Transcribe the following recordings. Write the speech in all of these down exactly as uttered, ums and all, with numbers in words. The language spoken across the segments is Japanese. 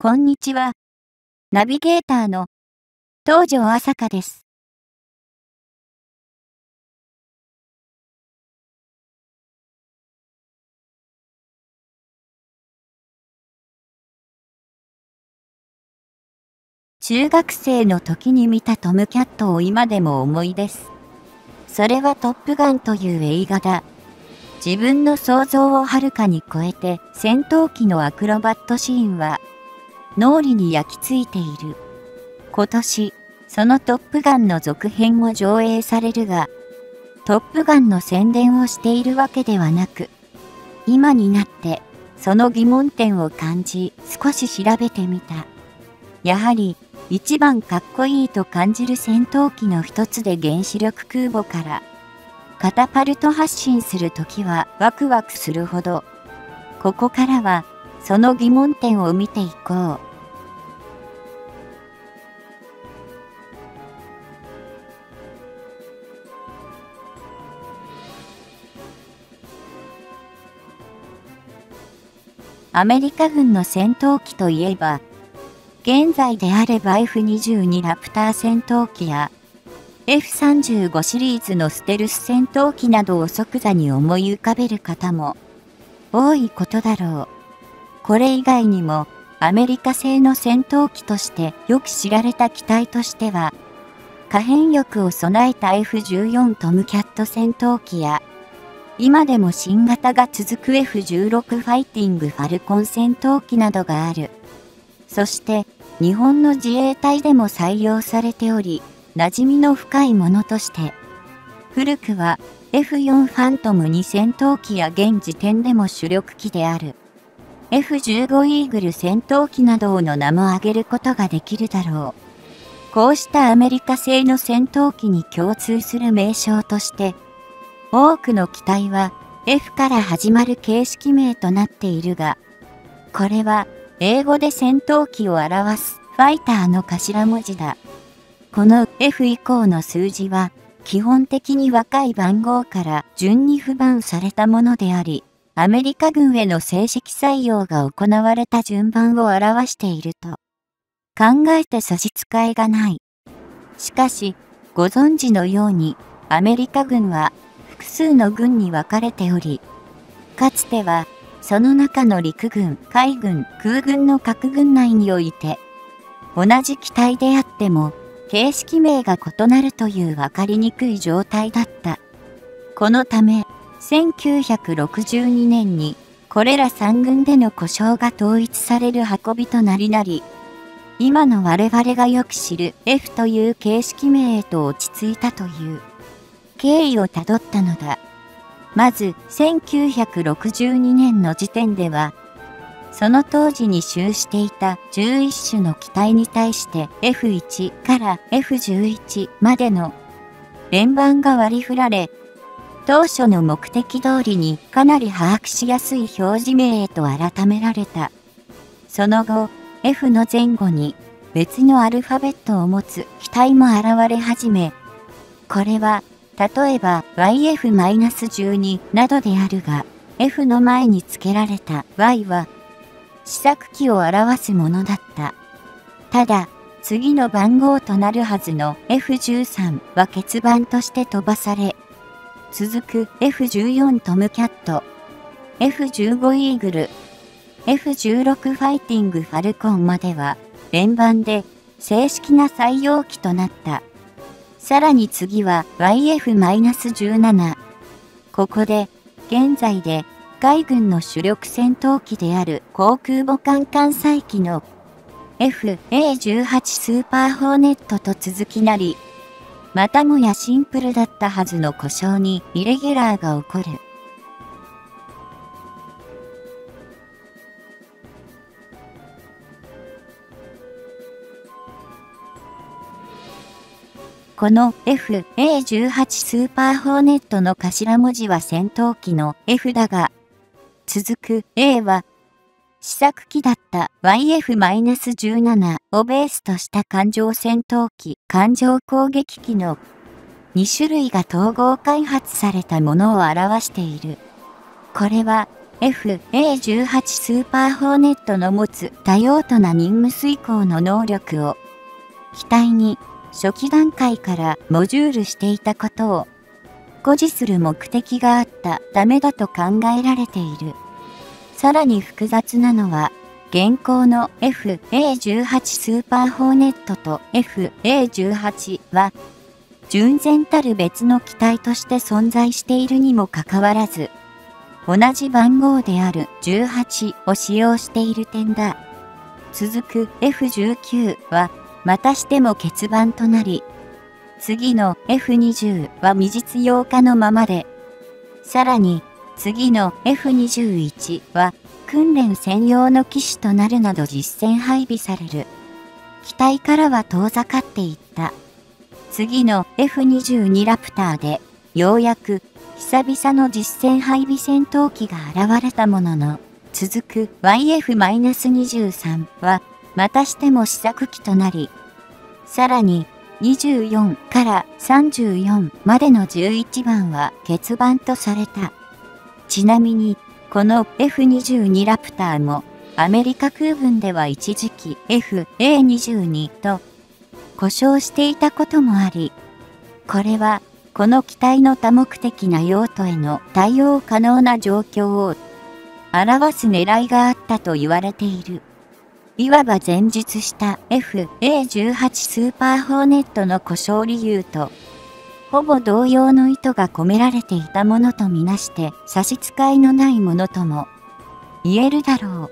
こんにちは。ナビゲーターの東條朝香です。中学生の時に見たトムキャットを今でも思い出す。それはトップガンという映画だ。自分の想像をはるかに超えて戦闘機のアクロバットシーンは脳裏に焼き付いている。今年、そのトップガンの続編も上映されるが、トップガンの宣伝をしているわけではなく、今になってその疑問点を感じ少し調べてみた。やはり一番かっこいいと感じる戦闘機の一つで原子力空母からカタパルト発進するときはワクワクするほど。ここからはその疑問点を見ていこう。アメリカ軍の戦闘機といえば、現在であれば エフにじゅうに ラプター戦闘機や エフさんじゅうご シリーズのステルス戦闘機などを即座に思い浮かべる方も多いことだろう。これ以外にもアメリカ製の戦闘機としてよく知られた機体としては、可変翼を備えた エフじゅうよん トムキャット戦闘機や、今でも新型が続く エフじゅうろく ファイティングファルコン戦闘機などがある。そして日本の自衛隊でも採用されており、馴染みの深いものとして、古くは エフよん ファントムに戦闘機や現時点でも主力機である エフじゅうご イーグル戦闘機などの名も挙げることができるだろう。こうしたアメリカ製の戦闘機に共通する名称として、多くの機体は エフ から始まる形式名となっているが、これは英語で戦闘機を表すファイターの頭文字だ。この エフ 以降の数字は基本的に若い番号から順に付番されたものであり、アメリカ軍への正式採用が行われた順番を表していると考えて差し支えがない。しかし、ご存知のようにアメリカ軍は複数の軍に分かれており、かつてはその中の陸軍、海軍、空軍の各軍内において、同じ機体であっても、形式名が異なるという分かりにくい状態だった。このため、せんきゅうひゃくろくじゅうにねんに、これらさん軍での呼称が統一される運びとなりなり、今の我々がよく知る エフ という形式名へと落ち着いたという経緯をたどったのだ。まず、せんきゅうひゃくろくじゅうにねんの時点では、その当時に就していたじゅういっ種の機体に対して エフいち から エフじゅういち までの連番が割り振られ、当初の目的通りにかなり把握しやすい表示名へと改められた。その後、エフ の前後に別のアルファベットを持つ機体も現れ始め、これは、例えば ワイエフじゅうに などであるが、F の前に付けられた Y は、試作機を表すものだった。ただ、次の番号となるはずの エフじゅうさん は欠番として飛ばされ、続く エフじゅうよん トムキャット、エフじゅうご イーグル、エフじゅうろく ファイティングファルコンまでは連番で正式な採用機となった。さらに次は ワイエフじゅうなな。ここで現在で海軍の主力戦闘機である航空母艦艦載機の エフエーじゅうはち スーパーホーネットと続きなり、またもやシンプルだったはずの呼称にイレギュラーが起こる。この エフエーじゅうはち スーパーホーネットの頭文字は戦闘機の エフ だが、続く A は試作機だった ワイエフじゅうなな をベースとした艦上戦闘機、艦上攻撃機のに種類が統合開発されたものを表している。これはエフエーじゅうはち スーパーホーネットの持つ多用途な任務遂行の能力を機体に初期段階からモジュールしていたことを誇示する目的があったためだと考えられている。さらに複雑なのは、現行の エフエーじゅうはち スーパーホーネットと エフエーじゅうはち は、純然たる別の機体として存在しているにもかかわらず、同じ番号であるじゅうはちを使用している点だ。続く エフじゅうきゅう は、またしても欠番となり、次の エフにじゅう は未実用化のままで、さらに次の エフにじゅういち は訓練専用の機種となるなど実戦配備される。機体からは遠ざかっていった。次の エフにじゅうに ラプターでようやく久々の実戦配備戦闘機が現れたものの、続く ワイエフにじゅうさん はまたしても試作機となり、さらににじゅうよんからさんじゅうよんまでのじゅういちばんは欠番とされた。ちなみに、この エフにじゅうに ラプターもアメリカ空軍では一時期 エフエーにじゅうに と呼称していたこともあり、これはこの機体の多目的な用途への対応可能な状況を表す狙いがあったと言われている。いわば前述した エフエーじゅうはち スーパーホーネットの故障理由と、ほぼ同様の意図が込められていたものとみなして差し支えのないものとも言えるだろう。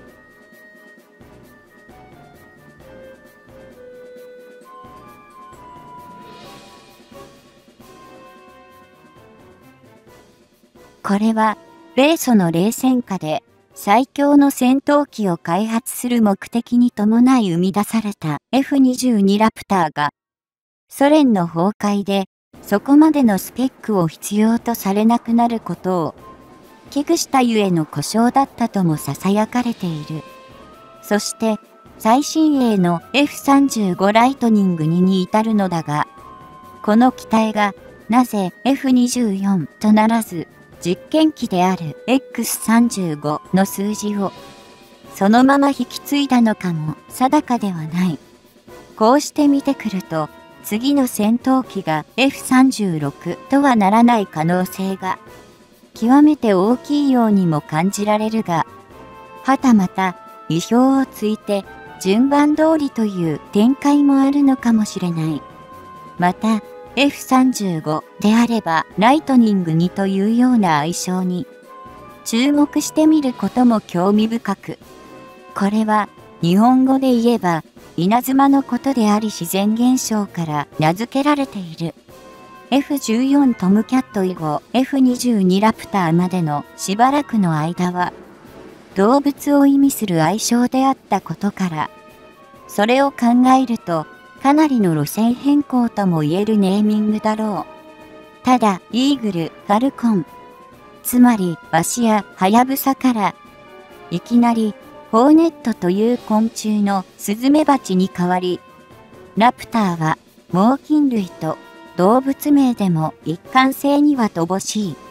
これは、米ソの冷戦下で、最強の戦闘機を開発する目的に伴い生み出された エフにじゅうに ラプターが、ソ連の崩壊でそこまでのスペックを必要とされなくなることを危惧したゆえの故障だったとも囁かれている。そして最新鋭の エフさんじゅうご ライトニングにに至るのだが、この機体がなぜ エフにじゅうよん とならず、実験機である エックスさんじゅうご の数字をそのまま引き継いだのかも定かではない。こうして見てくると、次の戦闘機が エフさんじゅうろく とはならない可能性が極めて大きいようにも感じられるが、はたまた意表をついて順番通りという展開もあるのかもしれない。また、エフさんじゅうご であればライトニングにというような愛称に注目してみることも興味深く、これは日本語で言えば稲妻のことであり自然現象から名付けられている。エフじゅうよん トムキャット以後 エフにじゅうに ラプターまでのしばらくの間は動物を意味する愛称であったことから、それを考えるとかなりの路線変更とも言えるネーミングだろう。ただ、イーグル、ファルコン、つまりワシやハヤブサから、いきなりホーネットという昆虫のスズメバチに代わり、ラプターは猛禽類と動物名でも一貫性には乏しい。